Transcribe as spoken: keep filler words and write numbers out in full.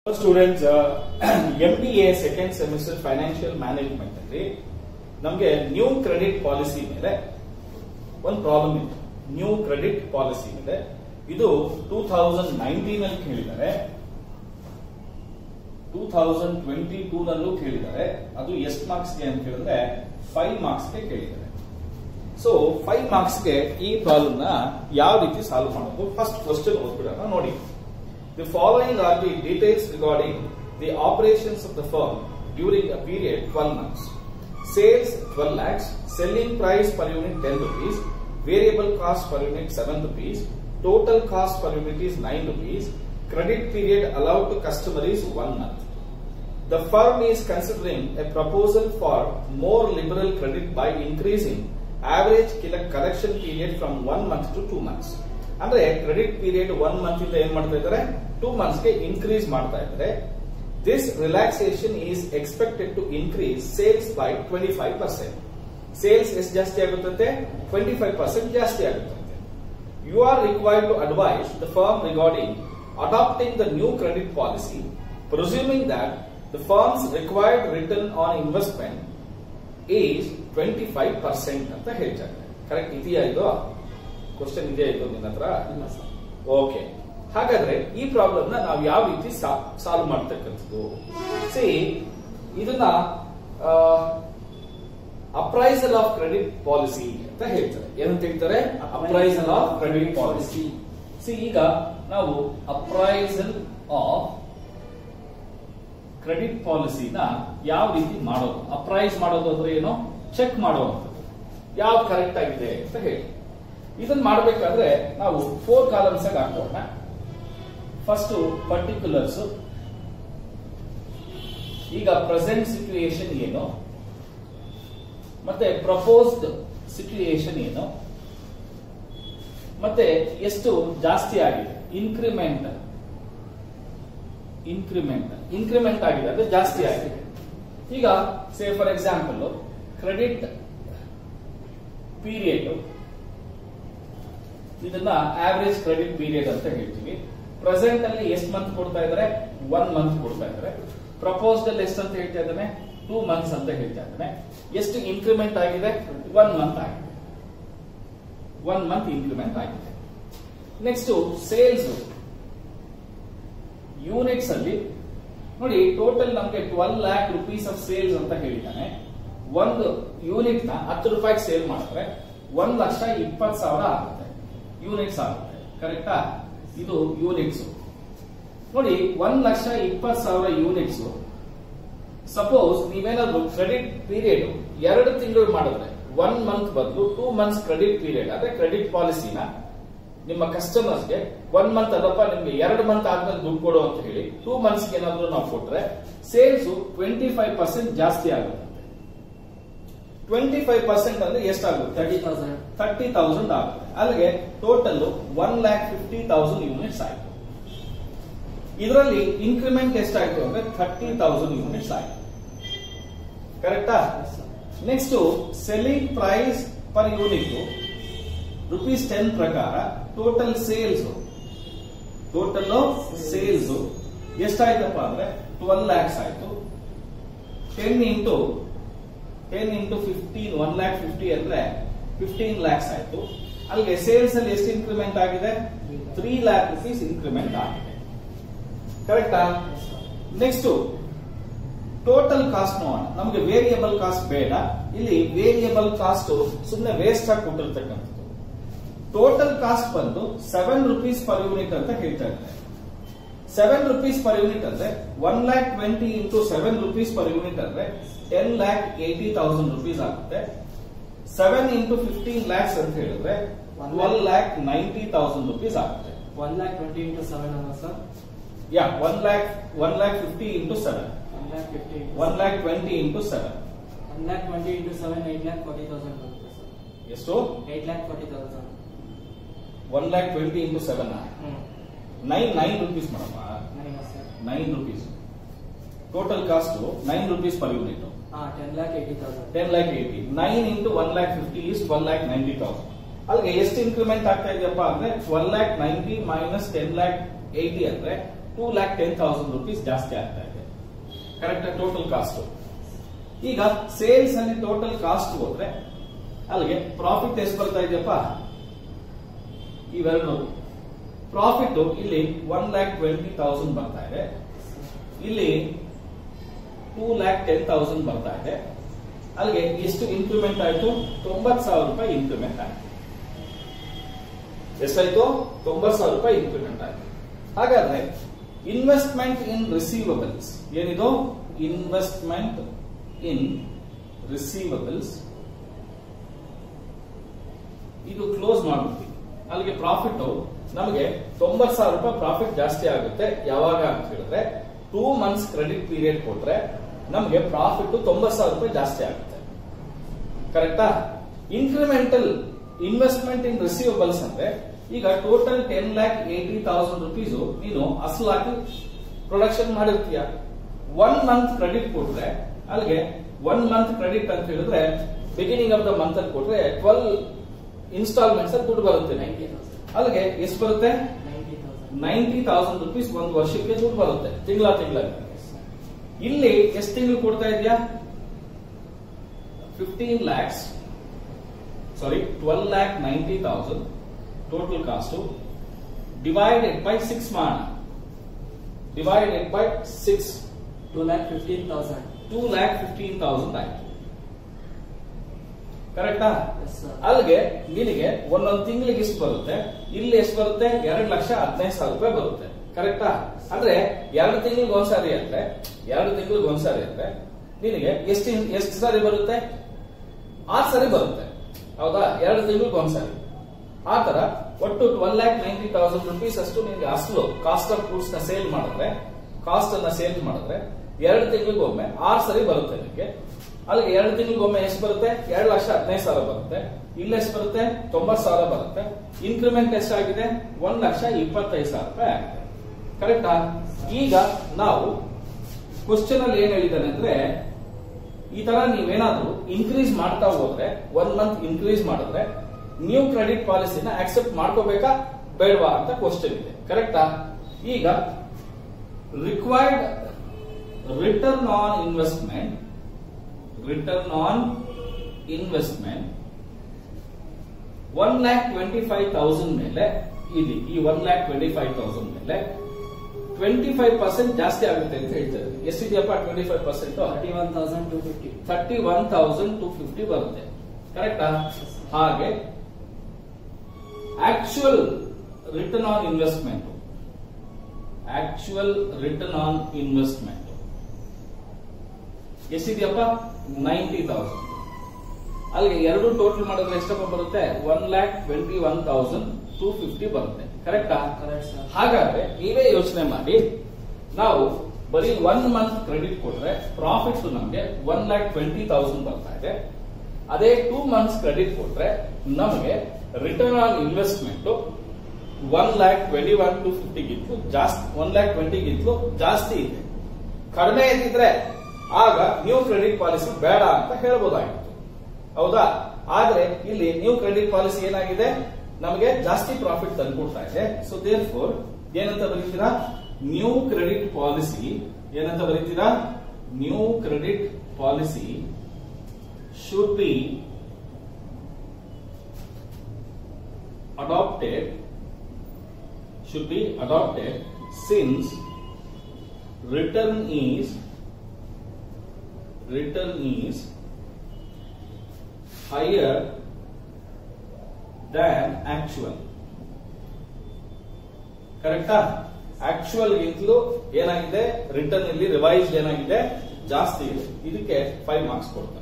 Students M B A second semester financial management ಅಲ್ಲಿ ನಮಗೆ new credit policy ಮೇಲೆ ಒಂದು ಪ್ರಾಬ್ಲಮ್ ಇತ್ತು. ನ್ಯೂ ಕ್ರೆಡಿಟ್ ಪಾಲಿಸಿ ಮೇಲೆ ಇದು ಟೂ ತೌಸಂಡ್ ನೈನ್ಟೀನ್ ಅಲ್ಲಿ ಕೇಳಿದ್ದಾರೆ, ಟೂ ತೌಸಂಡ್ ಟ್ವೆಂಟಿ ಟೂ ನಲ್ಲೂ ಕೇಳಿದ್ದಾರೆ. ಅದು ಎಷ್ಟು ಮಾರ್ಕ್ಸ್ಗೆ ಅಂತ ಕೇಳಿದ್ರೆ ಫೈವ್ ಮಾರ್ಕ್ಸ್ಗೆ ಕೇಳಿದ್ದಾರೆ. ಸೊ ಫೈವ್ ಮಾರ್ಕ್ಸ್ಗೆ ಈ ಪ್ರಾಬ್ಲಮ್ ನ ಯಾವ ರೀತಿ ಸಾಲ್ವ್ ಮಾಡೋದು, ಫಸ್ಟ್ ಕ್ವಶನ್ ಓದ್ಬಿಡೋಣ ನೋಡಿ. The following are the details regarding the operations of the firm during a period twelve months. Sales twelve lakhs, selling price per unit ten rupees, variable cost per unit seven rupees, total cost per unit is nine rupees, credit period allowed to customer is one month. The firm is considering a proposal for more liberal credit by increasing average collection period from one month to two months. ಅಂದ್ರೆ credit period one month ಇಂದ ಏನ್ ಮಾಡ್ತಾ ಇದ್ದಾರೆ, two months ಗೆ increase ಮಾಡ್ತಾ ಇದ್ದಾರೆ. This relaxation is expected to increase sales by twenty five percent. Sales ಎಷ್ಟು ಜಾಸ್ತಿ ಆಗುತ್ತದೆ, ಟ್ವೆಂಟಿ ಫೈವ್ ಪರ್ಸೆಂಟ್ ಜಾಸ್ತಿ ಆಗುತ್ತದೆ. You are required to advise the firm regarding adapting the new credit policy, presuming that the firm's required return on investment is twenty five percent ಅಂತ ಹೇಳ್ತಾರೆ. Correct ಇದೆಯಾ? ಇದು question ಇದೆಯಾ ಇದು ನಿನ್ನ ಹತ್ರ? ಓಕೆ, ಹಾಗಾದ್ರೆ ಈ ಪ್ರಾಬ್ಲಮ್ ನ ನಾವು ಯಾವ ರೀತಿ ಸಾಲ್ವ್ ಮಾಡ್ತಕ್ಕಂಥದ್ದು? ಸಿ, ಇದನ್ನ ಅಪ್ರೈಸಲ್ ಆಫ್ ಕ್ರೆಡಿಟ್ ಪಾಲಿಸಿ ಅಂತ ಹೇಳ್ತಾರೆ. ಏನಂತ ಹೇಳ್ತಾರೆ? Appraisal of credit policy. See, ಈಗ ನಾವು ಅಪ್ರೈಸಲ್ ಆಫ್ ಕ್ರೆಡಿಟ್ ಪಾಲಿಸಿನ ಯಾವ ರೀತಿ ಮಾಡೋದು? ಅಪ್ರೈಸ್ ಮಾಡೋದು ಅಂದ್ರೆ ಏನು? ಚೆಕ್ ಮಾಡುವಂಥದ್ದು ಯಾವ್ದು ಕರೆಕ್ಟ್ ಆಗಿದೆ ಅಂತ ಹೇಳಿ. ಇದನ್ನ ಮಾಡಬೇಕಾದ್ರೆ ನಾವು ಫೋರ್ ಕಾಲಮ್ಸ್ ಆಗಿ ಹಾಕೋಣ. ಫಸ್ಟ್ ಪರ್ಟಿಕ್ಯುಲರ್ಸ್, ಈಗ ಪ್ರೆಸೆಂಟ್ ಸಿಚುಯೇಷನ್ ಏನು, ಮತ್ತೆ ಪ್ರಪೋಸ್ಡ್ ಸಿಚುಯೇಷನ್ ಏನು, ಮತ್ತೆ ಎಷ್ಟು ಜಾಸ್ತಿ ಆಗಿದೆ, ಇನ್ಕ್ರಿಮೆಂಟ್ ಇನ್ಕ್ರಿಮೆಂಟ್ ಇನ್ಕ್ರಿಮೆಂಟ್ ಆಗಿದೆ ಅಂದ್ರೆ ಜಾಸ್ತಿ ಆಗಿದೆ. ಈಗ say for example credit period, ಇದನ್ನ ಆವರೇಜ್ ಕ್ರೆಡಿಟ್ ಪೀರಿಯಡ್ ಅಂತ ಹೇಳ್ತೀವಿ. ಪ್ರೆಸೆಂಟ್ ಅಲ್ಲಿ ಎಷ್ಟು ಮಂತ್ ಕೊಡ್ತಾ ಇದ್ದಾರೆ? ಒನ್ ಮಂತ್ ಕೊಡ್ತಾ ಇದ್ದಾರೆ. ಪ್ರಪೋಸ್ಡ್ ಅಲ್ಲಿ ಎಷ್ಟು ಅಂತ ಹೇಳ್ತಾ ಇದ್ದಾನೆ? ಟೂ ಮಂತ್ಸ್ ಅಂತ ಹೇಳ್ತಾ ಇದ್ದಾನೆ. ಎಷ್ಟು ಇನ್ಕ್ರಿಮೆಂಟ್ ಆಗಿದೆ? ಒನ್ ಮಂತ್ ಆಗಿದೆ. ಒನ್ ಮಂತ್ ಇನ್ಕ್ರಿಮೆಂಟ್ ಆಗಿದೆ. ನೆಕ್ಸ್ಟ್ ಸೇಲ್ಸ್ ಯೂನಿಟ್ಸ್ ಅಲ್ಲಿ ನೋಡಿ, ಟೋಟಲ್ ನಮಗೆ twelve lakh rupees of sales ಅಂತ ಹೇಳಿದ್ದಾನೆ. ಒಂದು ಯೂನಿಟ್ ನ ಹತ್ತು ರೂಪಾಯಿಗೆ ಸೇಲ್ ಮಾಡಿದ್ರೆ ಒಂದ್ ಲಕ್ಷ ಇಪ್ಪತ್ತು ಸಾವಿರ ಆಗುತ್ತೆ, ಯೂನಿಟ್ಸ್ ಆಗುತ್ತೆ. ಕರೆಕ್ಟಾ? ಇದು ಯೂನಿಟ್ಸ್ ನೋಡಿ, ಒಂದ್ ಲಕ್ಷ ಇಪ್ಪತ್ತು ಸಾವಿರ ಯೂನಿಟ್ಸ್. ಸಪೋಸ್ ನೀವೇನಾದ್ರು ಕ್ರೆಡಿಟ್ ಪೀರಿಯಡ್ ಎರಡು ತಿಂಗಳು ಮಾಡಿದ್ರೆ, ಒನ್ ಮಂತ್ ಬದಲು ಟೂ ಮಂತ್ಸ್ ಕ್ರೆಡಿಟ್ ಪೀರಿಯಡ್ ಆದ್ರೆ ಕ್ರೆಡಿಟ್ ಪಾಲಿಸಿನ ನಿಮ್ಮ ಕಸ್ಟಮರ್ಸ್ಗೆ ಒನ್ ಮಂತ್ ಅದಪ್ಪ ನಿಮ್ಗೆ ಎರಡು ಮಂತ್ ಆದ್ಮೇಲೆ ದುಡ್ಡು ಕೊಡು ಅಂತ ಹೇಳಿ ಟೂ ಮಂತ್ಸ್ ಏನಾದ್ರು ನಾವು ಕೊಟ್ರೆ ಸೇಲ್ಸ್ ಟ್ವೆಂಟಿ ಫೈವ್ ಪರ್ಸೆಂಟ್ ಜಾಸ್ತಿ ಆಗುತ್ತೆ. ಟ್ವೆಂಟಿ ಫೈವ್ ಪರ್ಸೆಂಟ್ ಅಂದ್ರೆ ಎಷ್ಟಾಗುತ್ತೆ? ತರ್ಟಿ ತೌಸಂಡ್ ತರ್ಟಿ ತೌಸಂಡ್ ಆಗುತ್ತೆ. ಅಲ್ಲಿಗೆ total one lakh fifty thousand units ಆಯ್ತು. ಇದರಲ್ಲಿ ಇನ್ಕ್ರಿಮೆಂಟ್ ಎಷ್ಟಾಯ್ತು ಅಂದ್ರೆ ಥರ್ಟಿ ತೌಸಂಡ್ ಯೂನಿಟ್ಸ್ ಆಯ್ತು. ಕರೆಕ್ಟಾ? Next selling price per unit rupees ten ಪ್ರಕಾರ ಟೋಟಲ್ ಸೇಲ್ಸ್ ಟೋಟಲ್ ಸೇಲ್ಸ್ ಎಷ್ಟಾಯ್ತಪ್ಪ ಅಂದ್ರೆ ಟ್ವೆಲ್ ಲ್ಯಾಕ್ಸ್ ಆಯ್ತು. Ten into ten into fifteen, one lakh fifty ಅಂದ್ರೆ ಫಿಫ್ಟೀನ್ ಲ್ಯಾಕ್ಸ್ ಆಯ್ತು. ಅಲ್ಲಿಗೆ ಸೇಲ್ಸ್ ಅಲ್ಲಿ ಎಷ್ಟು ಇನ್ಕ್ರಿಮೆಂಟ್ ಆಗಿದೆ? ತ್ರೀ ಲ್ಯಾಕ್ ರುಪೀಸ್ ಇನ್ಕ್ರಿಮೆಂಟ್ ಆಗಿದೆ. ಕರೆಕ್ಟಾ? ನೆಕ್ಸ್ಟ್ ಟೋಟಲ್ ಕಾಸ್ಟ್ ನೋಡೋಣ. ನಮಗೆ ವೇರಿಯಬಲ್ ಕಾಸ್ಟ್ ಬೇಡ, ಇಲ್ಲಿ ವೇರಿಯಬಲ್ ಕಾಸ್ಟ್ ಸುಮ್ಮನೆ ವೇಸ್ಟ್ ಆಗಿ ಕೊಟ್ಟಿರ್ತಕ್ಕಂಥದ್ದು. ಟೋಟಲ್ ಕಾಸ್ಟ್ ಬಂದು ಸೆವೆನ್ ರುಪೀಸ್ ಪರ್ ಯೂನಿಟ್ ಅಂತ ಹೇಳ್ತಾ ಇದ್ದಾರೆ. ಸೆವೆನ್ ರುಪೀಸ್ ಪರ್ ಯೂನಿಟ್ ಅಂದ್ರೆ one lakh twenty into seven rupees per unit ಅಂದ್ರೆ ten lakh eighty thousand rupees ಆಗುತ್ತೆ. ಸೆವೆನ್ ಇಂಟು ಫಿಫ್ಟೀನ್ ಲ್ಯಾಕ್ಸ್ ಅಂತ ಹೇಳಿದ್ರೆ twelve lakh ninety thousand rupees ಆಗುತ್ತೆ. One lakh twenty into seven ಅಲ್ಲ sir? Yeah, one lakh one lakh fifty into seven, one lakh fifty one lakh twenty into seven, one lakh twenty into seven eight lakh forty thousand ಬರುತ್ತೆ sir. ಎಷ್ಟು? Eight lakh forty thousand. One lakh twenty into seven nine nine rupees ಮಾಡಮ್ಮ. Nine rupees total cost, nine rupees per unit. Ten lakh eighty thousand. Ten lakh eighty. Nine into one lakh fifty is twelve lakh ninety thousand. ಅಲ್ಲಿಗೆ ಎಷ್ಟು increment ಆಗ್ತಾ ಇದೆಯಪ್ಪ ಅಂದ್ರೆ twelve lakh ninety minus ten lakh eighty ಅಂದ್ರೆ two lakh ten thousand rupees ಜಾಸ್ತಿ ಆಗ್ತಾ ಇದೆ. Correct total cost. ಈಗ ಸೇಲ್ಸ್ ಅಲ್ಲಿ ಟೋಟಲ್ ಕಾಸ್ಟ್ ಹೋದ್ರೆ ಅಲ್ಲಿಗೆ ಪ್ರಾಫಿಟ್ ಎಷ್ಟು ಬರ್ತಾ ಇದೆಯಪ್ಪ, ಇವೆರಡು ಪ್ರಾಫಿಟ್ ಇಲ್ಲಿ ಒನ್ ಲ್ಯಾಕ್ ಟ್ವೆಂಟಿ ತೌಸಂಡ್ ಬರ್ತಾ ಇದೆ, ಇಲ್ಲಿ ಟೂ ಲ್ಯಾಕ್ ಟೆನ್ ತೌಸಂಡ್ ಬರ್ತಾ ಇದೆ. ಅಲ್ಲಿಗೆ ಎಷ್ಟು ಇನ್ಕ್ರಿಮೆಂಟ್ ಆಯ್ತು, ತೊಂಬತ್ ಸಾವಿರ ರೂಪಾಯಿ ಇನ್ಕ್ರಿಮೆಂಟ್ ಆಯ್ತು. ಎಷ್ಟಾಯ್ತು, ತೊಂಬತ್ ಸಾವಿರ ರೂಪಾಯಿ ಇನ್ಕ್ರಿಮೆಂಟ್ ಆಯ್ತು. ಹಾಗಾದ್ರೆ ಇನ್ವೆಸ್ಟ್ಮೆಂಟ್ ಇನ್ ರಿಸೀವಬಲ್ಸ್ ಏನಿದು, ಇನ್ವೆಸ್ಟ್ಮೆಂಟ್ ಇನ್ ರಿಸೀವಬಲ್ಸ್ ಇದು ಕ್ಲೋಸ್ ಮಾಡ್ಬಿಡ್ತೀವಿ. ಅಲ್ಲಿಗೆ ಪ್ರಾಫಿಟ್ ನಮಗೆ ತೊಂಬತ್ ಸಾವಿರ ರೂಪಾಯಿ ಪ್ರಾಫಿಟ್ ಜಾಸ್ತಿ ಆಗುತ್ತೆ. ಯಾವಾಗ ಅಂತ ಹೇಳಿದ್ರೆ ಟೂ ಮಂತ್ಸ್ ಕ್ರೆಡಿಟ್ ಪೀರಿಯಡ್ ಕೊಟ್ರೆ ನಮಗೆ ಪ್ರಾಫಿಟ್ ತೊಂಬತ್ ಸಾವಿರ ರೂಪಾಯಿ ಜಾಸ್ತಿ ಆಗುತ್ತೆ. ಕರೆಕ್ಟಾ. ಇನ್ಕ್ರಿಮೆಂಟಲ್ ಇನ್ವೆಸ್ಟ್ಮೆಂಟ್ ಇನ್ ರಿಸೀವಬಲ್ಸ್ ಅಂದ್ರೆ ಈಗ total ten lakh eighty thousand rupees ನೀನು ಅಸಲು ಹಾಕಿ ಪ್ರೊಡಕ್ಷನ್ ಮಾಡಿರ್ತೀಯ. ಒನ್ ಮಂತ್ ಕ್ರೆಡಿಟ್ ಕೊಟ್ರೆ ಅಲ್ಲಿಗೆ ಒನ್ ಮಂತ್ ಕ್ರೆಡಿಟ್ ಅಂತ ಹೇಳಿದ್ರೆ ಬಿಗಿನಿಂಗ್ ಆಫ್ ದ ಮಂತ್ ಅಲ್ಲಿ ಕೊಟ್ರೆ ಟ್ವೆಲ್ ಇನ್ಸ್ಟಾಲ್ಮೆಂಟ್ಸ್ ಅಲ್ಲಿ ದುಡ್ಡು ಬರುತ್ತೆ. ಅಲ್ಲಿಗೆ ಎಷ್ಟು ಬರುತ್ತೆ, ನೈಂಟಿ ತೌಸಂಡ್ ರುಪೀಸ್ ಒಂದು ವರ್ಷಕ್ಕೆ ದುಡ್ಡು ಬರುತ್ತೆ ತಿಂಗಳ ತಿಂಗಳ. ಇಲ್ಲಿ ಎಷ್ಟು ತಿಂಗಳು ಕೊಡ್ತಾ ಇದೆಯಾ, fifteen lakhs sorry twelve lakh ninety thousand total cost divided by six ಮಾಡೋಣ. Divided by six two lakh fifteen thousand two lakh fifteen thousand ಆಯ್ತು. ಕರೆಕ್ಟಾ. ಅಲ್ಲಿಗೆ ನಿನಗೆ ಒಂದೊಂದು ತಿಂಗಳಿಗೆ ಎಷ್ಟು ಬರುತ್ತೆ, ಇಲ್ಲಿ ಎಷ್ಟು ಬರುತ್ತೆ, ಎರಡು ಲಕ್ಷ ಹದಿನೈದು ಸಾವಿರ ರೂಪಾಯಿ ಬರುತ್ತೆ. ಕರೆಕ್ಟಾ. ಅಂದ್ರೆ ಎರಡು ತಿಂಗಳಿಗೆ ಒಂದ್ಸಾರಿ ಅಂದ್ರೆ ಎರಡು ತಿಂಗಳಿಗೆ ಒಂದ್ಸಾರಿ ಅಂದ್ರೆ ನಿನಗೆ ಎಷ್ಟು ಎಷ್ಟು ಸಾರಿ ಬರುತ್ತೆ, ಆರು ಸಾರಿ ಬರುತ್ತೆ. ಹೌದಾ, ಎರಡು ತಿಂಗಳಿಗೆ ಒಂದ್ಸಾರಿ. ಆ ತರ ಒಟ್ಟು twelve lakh ninety thousand rupees ಅಷ್ಟು ನಿಮಗೆ ಅಸಲು ಕಾಸ್ಟ್ ಆಫ್ ಗೂಡ್ಸ್ ನ ಸೇಲ್ ಮಾಡಿದ್ರೆ ಕಾಸ್ಟ್ ಅನ್ನ ಸೇಲ್ ಮಾಡಿದ್ರೆ ಎರಡು ತಿಂಗಳಿಗೆ ಒಮ್ಮೆ ಆರು ಸರಿ ಬರುತ್ತೆ ನಿಮಗೆ. ಅಲ್ಲಿಗೆ ಎರಡು ತಿಂಗಳಿಗೆ ಒಮ್ಮೆ ಎಷ್ಟು ಬರುತ್ತೆ, ಎರಡು ಲಕ್ಷ ಹದಿನೈದು ಸಾವಿರ ಬರುತ್ತೆ. ಇಲ್ಲಿ ಎಷ್ಟು ಬರುತ್ತೆ, ತೊಂಬತ್ ಸಾವಿರ ಬರುತ್ತೆ. ಇನ್ಕ್ರಿಮೆಂಟ್ ಎಷ್ಟಾಗಿದೆ, ಒಂದ್ ಲಕ್ಷ ಇಪ್ಪತ್ತೈದು ಸಾವಿರ ರೂಪಾಯಿ ಆಗಿದೆ. ಕರೆಕ್ಟಾ. ಈಗ ನಾವು ಕ್ವಶನ್ ಅಲ್ಲಿ ಏನ್ ಹೇಳಿದ್ದಾನೆ ಅಂದ್ರೆ ಈ ತರ ನೀವೇನಾದ್ರೂ ಇನ್ಕ್ರೀಸ್ ಮಾಡ್ತಾ ಹೋದ್ರೆ ಒನ್ ಮಂತ್ ಇನ್ಕ್ರೀಸ್ ಮಾಡಿದ್ರೆ ನ್ಯೂ ಕ್ರೆಡಿಟ್ ಪಾಲಿಸಿನ ಆಕ್ಸೆಪ್ಟ್ ಮಾಡ್ಕೋಬೇಕಾ ಬೇಡವಾ ಅಂತ ಕ್ವಶನ್ ಇದೆ. ಕರೆಕ್ಟಾ. ಈಗ required return on investment return on investment one lakh twenty five thousand ಮೇಲೆ ಇದೆ. ಈ one lakh twenty five thousand ಮೇಲೆ ಟ್ವೆಂಟಿ ಫೈವ್ ಪರ್ಸೆಂಟ್ ಜಾಸ್ತಿ ಆಗುತ್ತೆ ಅಂತ ಹೇಳ್ತಾರೆ. ಎಷ್ಟಿದೆಯಪ್ಪ, twenty five percent thirty one thousand two fifty thirty one thousand two fifty ಬರುತ್ತೆ. ಕರೆಕ್ಟಾ. ಹಾಗೆ actual return on investment actual return on investment ಎಷ್ಟಿದೆಯಪ್ಪ, ನೈಂಟಿ ತೌಸಂಡ್. ಅಲ್ಲಿಗೆ ಎರಡು ಟೋಟಲ್ ಮಾಡಿದ್ರೆ ಎಷ್ಟಪ್ಪ ಬರುತ್ತೆ, one lakh twenty one thousand two fifty ಬರುತ್ತೆ. ಕರೆಕ್ಟಾ. ಹಾಗಾದ್ರೆ ನೀವೇ ಯೋಚನೆ ಮಾಡಿ, ನಾವು ಬರೀ ಒನ್ ಮಂತ್ ಕ್ರೆಡಿಟ್ ಕೊಟ್ರೆ ಪ್ರಾಫಿಟ್ ನಮಗೆ ಒನ್ ಲ್ಯಾಕ್ ಟ್ವೆಂಟಿ ತೌಸಂಡ್ ಬರ್ತಾ ಇದೆ. ಅದೇ ಟೂ ಮಂತ್ಸ್ ಕ್ರೆಡಿಟ್ ಕೊಟ್ರೆ ನಮಗೆ return on investment one lakh twenty one to ಫಿಫ್ಟಿಗಿಂತಲೂ ಜಾಸ್ತಿ ಒನ್ ಲ್ಯಾಕ್ ಟ್ವೆಂಟಿಗಿಂತಲೂ ಜಾಸ್ತಿ ಇದೆ. ಕಡಿಮೆ ಇದ್ದಿದ್ರೆ ಆಗ ನ್ಯೂ ಕ್ರೆಡಿಟ್ ಪಾಲಿಸಿ ಬೇಡ ಅಂತ ಹೇಳ್ಬೋದಾಗಿತ್ತು. ಹೌದಾ. ಆದ್ರೆ ಇಲ್ಲಿ ನ್ಯೂ ಕ್ರೆಡಿಟ್ ಪಾಲಿಸಿ ಏನಾಗಿದೆ, ನಮಗೆ ಜಾಸ್ತಿ ಪ್ರಾಫಿಟ್ ತಂದ್ಕೊಡ್ತಾ ಇದೆ. ಸೊ ದೇರ್ ಫೋರ್ ಏನಂತ ಬರೀತೀರಾ, ನ್ಯೂ ಕ್ರೆಡಿಟ್ ಪಾಲಿಸಿ ಏನಂತ ಬರೀತೀರಾ, new credit policy should be adopted should be adopted since return is return is higher than actual. ಕರೆಕ್ಟಾ. ಆಕ್ಚುಯಲ್ ಗಿಂತಲೂ ಏನಾಗಿದೆ, ರಿಟರ್ನ್ ಇಲ್ಲಿ ರಿವೈಸ್ಡ್ ಏನಾಗಿದೆ ಜಾಸ್ತಿ ಇದೆ. ಇದಕ್ಕೆ ಫೈವ್ ಮಾರ್ಕ್ಸ್ ಕೊಡ್ತಾರೆ.